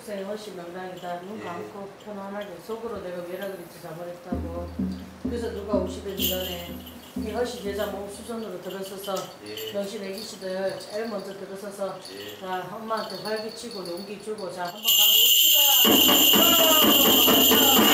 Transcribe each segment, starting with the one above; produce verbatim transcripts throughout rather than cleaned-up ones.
축생이 훨씬 명당이다. 눈 감고 편안하게 속으로 내가 왜라 그랬지 잘못했다고. 그래서 누가 오시든지 간에 이 허시 제자 몸 수선으로 들어서서 예. 명신 애기씨들 제일 먼저 들어서서 예. 자 엄마한테 활기치고 용기 주고 자 한번 가봅시다.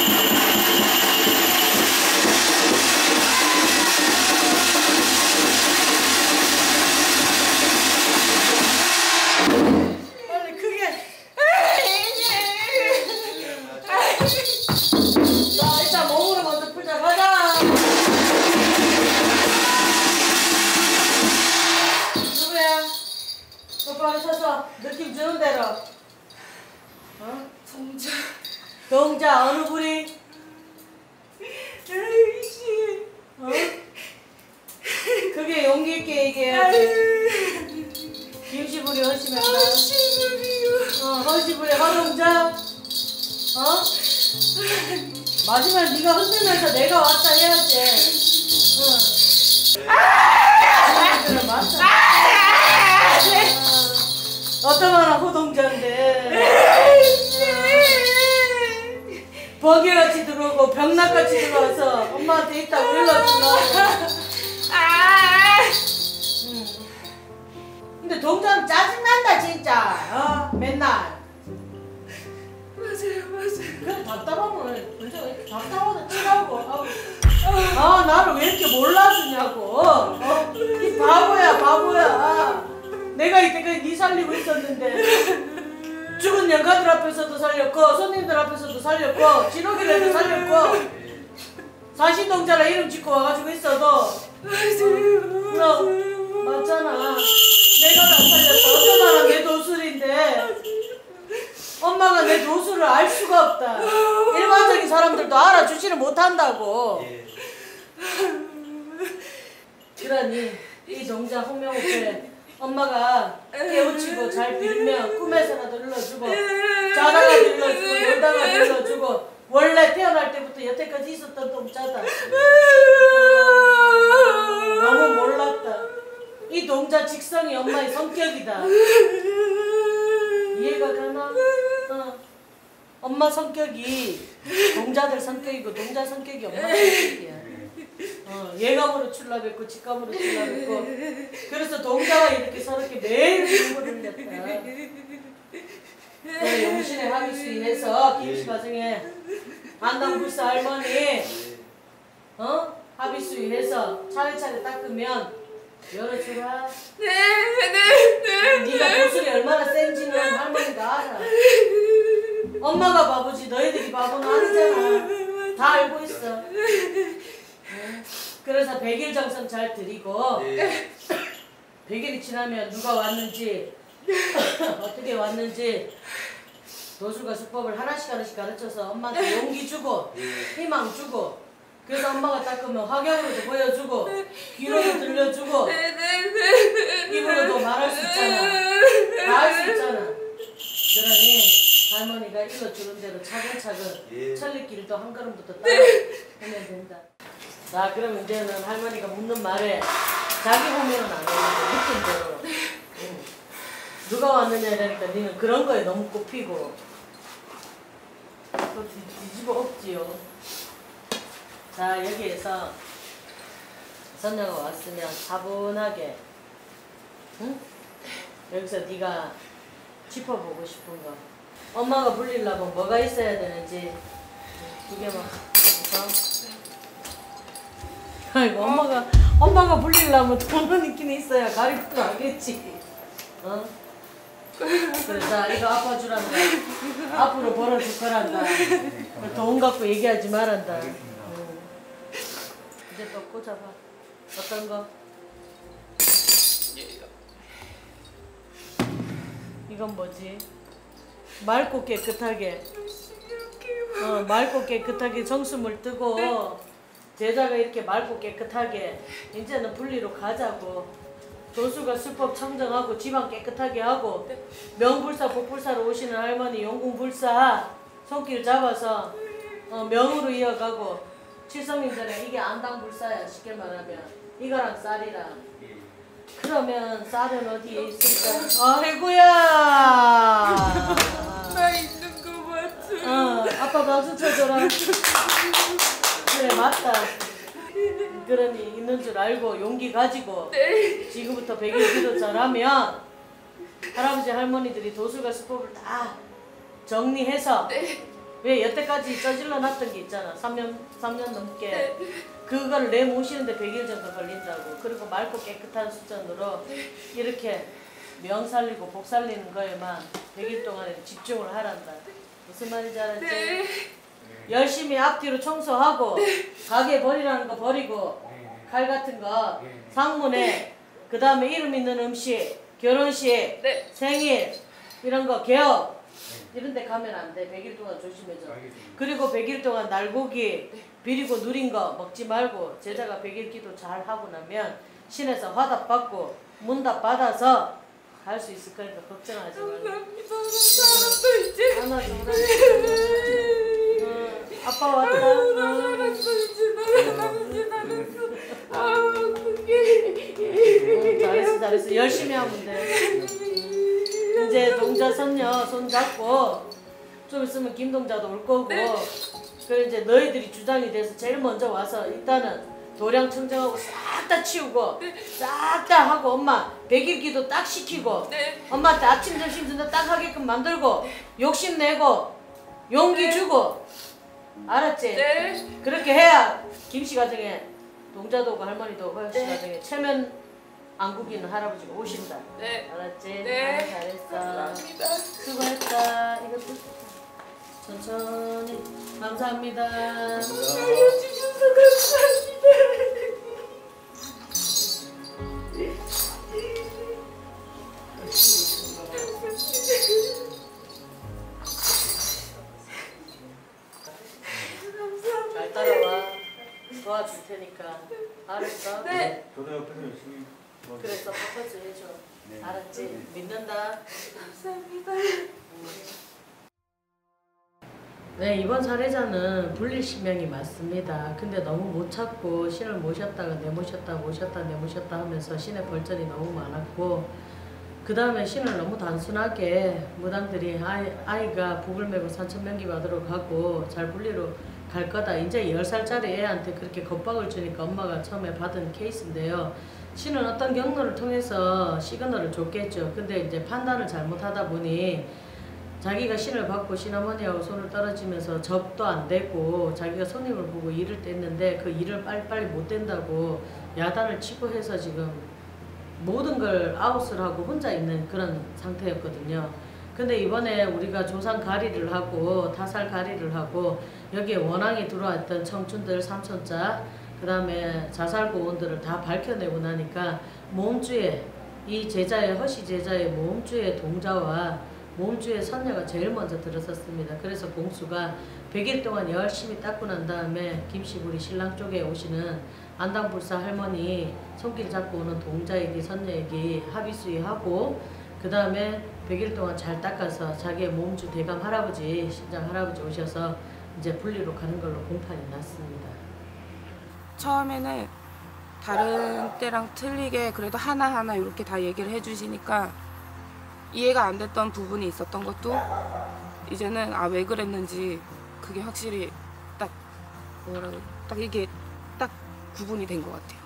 느낌 주는 대로. 어? 동자. 동자 어느 부리? 아이씨. 어? 그게 용기 있게 얘기해야지. 김시부리 허시면 나. 허시부리요. 어 허시부리 허동자. 어? 마지막에 네가 흔들면서 내가 왔다 해야지. 응. 아! 그래 맞다. 어떠하나 호동자인데 버개같이 들어오고 병나같이 들어와서 엄마한테 있다고 일러주려고. 응. 근데 동자는 짜증난다 진짜. 어? 맨날 맞아요 맞아요. 그냥 답답하면 답답하다 치라고. 아 나를 왜 이렇게 몰라주냐고. 어? 이 바보야 바보야. 내가 이때까지 니 살리고 있었는데 죽은 영가들 앞에서도 살렸고 손님들 앞에서도 살렸고 진호기라도 살렸고 사신동자라 이름 짓고 와가지고 있어도 너 맞잖아. 내가 다 살렸어. 어쩌나 내 도술인데 엄마가 내 도술을 알 수가 없다. 일반적인 사람들도 알아주지를 못한다고. 그러니 이 동자 홍명호패 엄마가 깨우치고 잘 빌면 꿈에서라도 눌러주고 자다가 눌러주고 놀다가 눌러주고 원래 태어날 때부터 여태까지 있었던 동자다. 너무 몰랐다. 이 동자 직성이 엄마의 성격이다. 이해가 가나? 어. 엄마 성격이 동자들 성격이고 동자 성격이 엄마 성격이야. 어, 예감으로 출납했고 직감으로 출납했고 그래서 동자와 이렇게 서럽게 매일 눈물을 흘렸다. 용신의 합의수인해서 김씨 가정에 안당불사 할머니 어? 합의수인해서 차례차례 닦으면 열어주라. 네네네. 네가 도술이 얼마나 센지는 할머니가 알아. 엄마가 바보지 너희들이 바보는 아니잖아. 다 알고 있어. 그래서 백일 정성 잘 드리고 네. 백일이 지나면 누가 왔는지 어떻게 왔는지 도술과 수법을 하나씩 하나씩 가르쳐서 엄마한테 용기 주고 희망 주고 그래서 엄마가 닦으면 화경으로도 보여주고 귀로도 들려주고 입으로도 말할 수 있잖아. 다 할 수 있잖아. 그러니 할머니가 일러주는 대로 차근차근 천리길도 한 걸음부터 따라 하면 된다. 자 그럼 이제는 할머니가 묻는 말에 자기 보면은 안 되는데 느낌대로 응. 누가 왔느냐 이러니까 니는 그런 거에 너무 꼽히고 또 뒤집어 엎지요. 자 여기에서 선녀가 왔으면 차분하게 응? 여기서 네가 짚어보고 싶은 거 엄마가 불리려면 뭐가 있어야 되는지 두 개만 그래서 아이고 엄마가 엄마가 불리려면 돈은 있긴 있어야 가리프도 하겠지. 어? 그래서 이거 아파주란다. 앞으로 벌어줄 거란다. 돈 갖고 얘기하지 말란다. 응. 이제 또 꽂아봐. 어떤 거? 이건 뭐지? 맑고 깨끗하게 어, 맑고 깨끗하게 정수물 뜨고 제자가 이렇게 맑고 깨끗하게 이제는 분리로 가자고. 도수가 수법 청정하고 집안 깨끗하게 하고 명불사 복불사로 오시는 할머니 용궁불사 손길 잡아서 어, 명으로 이어가고 칠성님들은 이게 안당불사야. 쉽게 말하면 이거랑 쌀이랑. 그러면 쌀은 어디에 있을까? 아이고야. 아빠 박수 쳐줘라. 그래 맞다. 그러니 있는 줄 알고 용기 가지고 네. 지금부터 백 일 기도 잘하면 할아버지 할머니들이 도술과 수법을 다 정리해서 네. 왜 여태까지 저질러 놨던 게 있잖아. 삼 년, 삼 년 넘게. 네. 그걸 내모시는데 백 일 정도 걸린다고. 그리고 맑고 깨끗한 수전으로 이렇게 명 살리고 복 살리는 거에만 백 일 동안에 집중을 하란다. 무슨 말인지 알았지? 네. 열심히 앞뒤로 청소하고 네. 가게 버리라는 거 버리고 칼 같은 거 상문에 그 다음에 이름 있는 음식 결혼식 네. 생일 이런 거 개업 이런 데 가면 안 돼. 백 일 동안 조심해줘. 그리고 백 일 동안 날고기 비리고 누린 거 먹지 말고 제자가 백 일 기도 잘 하고 나면 신에서 화답 받고 문답 받아서 갈 수 있을 거니까 걱정하지 말고. 감사합니다. 살았어 이제. 하나 둘 아빠 왔다. 나 살았어 이제. 나 살았어 살았어. 아 어떡해. 응, 잘했어 잘했어. 열심히 하면 돼. 이제 동자 선녀 손 잡고 좀 있으면 김동자도 올 거고. 그래 이제 너희들이 주장이 돼서 제일 먼저 와서 일단은 도량 청정하고 싹 다 치우고 싹 다 하고 엄마 백 일 기도 딱 시키고 네. 엄마한테 아침 점심 저녁 딱 하게끔 만들고 욕심내고 용기 네. 주고 알았지? 네. 그렇게 해야 김씨 가정에 동자도 오고 할머니도 오고 허영씨 네. 가정에 체면 안 구기는 할아버지가 오신다. 네. 알았지? 네. 아, 잘했어. 감사합니다. 수고했다. 이것도 천천히 감사합니다. 알려주셔서 감사합니다. 잘 따라와. 도와줄 테니까. 알았어? 네. 저도 옆에서 열심히 도와주세요. 그래 서포트 해줘. 네. 알았지? 믿는다. 감사합니다. 네, 이번 사례자는 분리신명이 맞습니다. 근데 너무 못 찾고 신을 모셨다가 내모셨다 모셨다 내모셨다 하면서 신의 벌전이 너무 많았고 그 다음에 신을 너무 단순하게 무당들이 아이, 아이가 복을 메고 산천명기 받으러 가고 잘 분리로 갈 거다. 이제 열 살짜리 애한테 그렇게 겁박을 주니까 엄마가 처음에 받은 케이스인데요. 신은 어떤 경로를 통해서 시그널을 줬겠죠. 근데 이제 판단을 잘못하다 보니 자기가 신을 받고 신어머니하고 손을 떨어지면서 접도 안 되고 자기가 손님을 보고 일을 뗐는데 그 일을 빨리빨리 못 뗀다고 야단을 치고 해서 지금 모든 걸 아웃을 하고 혼자 있는 그런 상태였거든요. 근데 이번에 우리가 조상 가리를 하고 타살 가리를 하고 여기에 원앙이 들어왔던 청춘들 삼촌자 그 다음에 자살고원들을 다 밝혀내고 나니까 몸주에 이 제자의 허시 제자의 몸주의 동자와 몸주의 선녀가 제일 먼저 들어섰습니다. 그래서 공수가 백 일 동안 열심히 닦고 난 다음에 김씨부리 신랑 쪽에 오시는 안당불사 할머니 손길 잡고 오는 동자에게 선녀에게 합의수의하고 그 다음에 백 일 동안 잘 닦아서 자기의 몸주 대감 할아버지 신장 할아버지 오셔서 이제 분리로 가는 걸로 공판이 났습니다. 처음에는 다른 때랑 틀리게 그래도 하나하나 이렇게 다 얘기를 해주시니까 이해가 안 됐던 부분이 있었던 것도 이제는 아 왜 그랬는지 그게 확실히 딱 뭐라고 딱 이게 딱 구분이 된 것 같아요.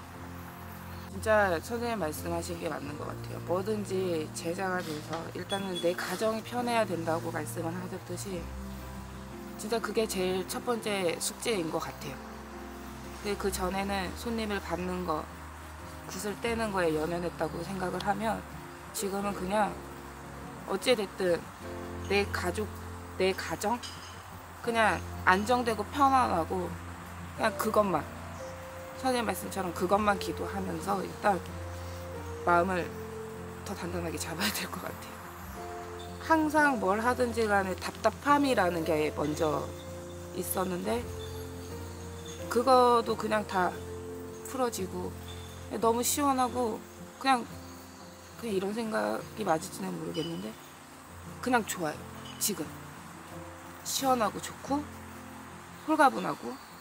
진짜 선생님 말씀하신 게 맞는 것 같아요. 뭐든지 제자가 돼서 일단은 내 가정이 편해야 된다고 말씀을 하셨듯이 진짜 그게 제일 첫 번째 숙제인 것 같아요. 근데 그 전에는 손님을 받는 거, 굿을 떼는 거에 연연했다고 생각을 하면 지금은 그냥 어찌됐든 내 가족, 내 가정 그냥 안정되고 편안하고 그냥 그것만 선생님 말씀처럼 그것만 기도하면서 일단 마음을 더 단단하게 잡아야 될 것 같아요. 항상 뭘 하든지 간에 답답함이라는 게 먼저 있었는데 그거도 그냥 다 풀어지고 너무 시원하고 그냥 그냥 이런 생각이 맞을지는 모르겠는데 그냥 좋아요. 지금 시원하고 좋고 홀가분하고